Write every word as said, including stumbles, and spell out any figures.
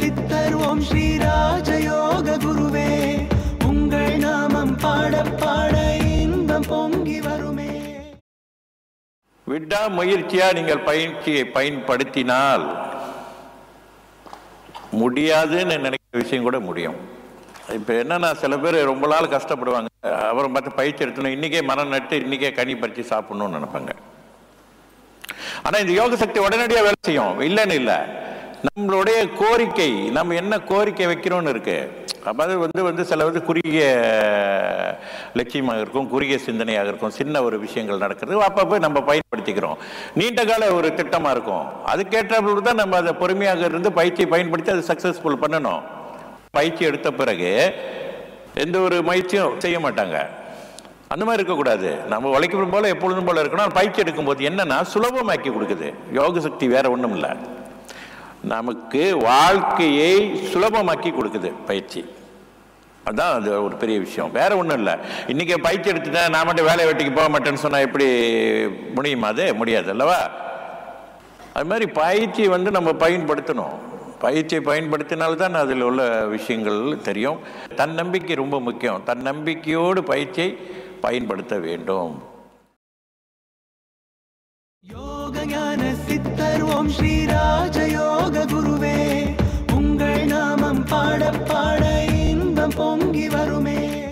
சித்தர் ஓம் ஸ்ரீ ராஜயோக குருவே உங்கள் நாமம் பாட பாட இன்பம் பொங்கி வருமே. விடா முயற்சியா நீங்கள் பயிற்சியை பயன்படுத்தினால் முடியாதுன்னு நினைக்கிற விஷயம் கூட முடியும். இப்போ என்னன்னா சில பேர் ரொம்ப நாள் கஷ்டப்படுவாங்க, அப்புறம் பார்த்து பயிற்சி எடுத்தணும், இன்றைக்கே மரம் நட்டு இன்றைக்கே கனி பறித்து சாப்பிட்ணுன்னு நினைப்பாங்க. ஆனால் இந்த யோக சக்தி உடனடியாக வேலை செய்யும், இல்லைன்னு இல்லை. நம்மளுடைய கோரிக்கை, நம்ம என்ன கோரிக்கை வைக்கிறோன்னு இருக்கு. அப்போ அது வந்து வந்து சில வந்து குறுகிய லட்சியமாக இருக்கும், குறுகிய சிந்தனையாக இருக்கும், சின்ன ஒரு விஷயங்கள் நடக்கிறது அப்பப்போ நம்ம பயன்படுத்திக்கிறோம். நீண்ட கால ஒரு திட்டமாக இருக்கும், அதுக்கேற்றபோது தான் நம்ம அதை பொறுமையாக இருந்து பயிற்சியை பயன்படுத்தி அதை சக்ஸஸ்ஃபுல் பண்ணணும். பயிற்சி எடுத்த பிறகு எந்த ஒரு முயற்சியும் செய்ய மாட்டாங்க. அந்த மாதிரி இருக்கக்கூடாது. நம்ம உழைக்கும் போல எப்பொழுதும் போல இருக்கணும். பயிற்சி எடுக்கும்போது என்னன்னா சுலபமாக்கி கொடுக்குது யோக சக்தி, வேற ஒன்றும் இல்லை. நமக்கு வாழ்க்கையை சுலபமாக்கி கொடுக்குது பயிற்சி. அதுதான் அது ஒரு பெரிய விஷயம், வேற ஒன்றும் இல்லை. இன்னைக்கு பயிற்சி எடுத்துட்டேன் நான் மட்டும் வேலை வெட்டிக்கு போக மாட்டேன்னு சொன்னால் எப்படி முடியுமா? அது முடியாது அல்லவா? அது மாதிரி பயிற்சி வந்து நம்ம பயன்படுத்தணும். பயிற்சியை பயன்படுத்தினால்தான் அதில் உள்ள விஷயங்கள் தெரியும். தன்னம்பிக்கை ரொம்ப முக்கியம். தன்னம்பிக்கையோடு பயிற்சியை பயன்படுத்த வேண்டும். யோக ஞான சித்தர் ஓம் ஸ்ரீ ராஜயோக குருவே உங்கள் நாமம் பாட பாட இன்பம் பொங்கி வருமே.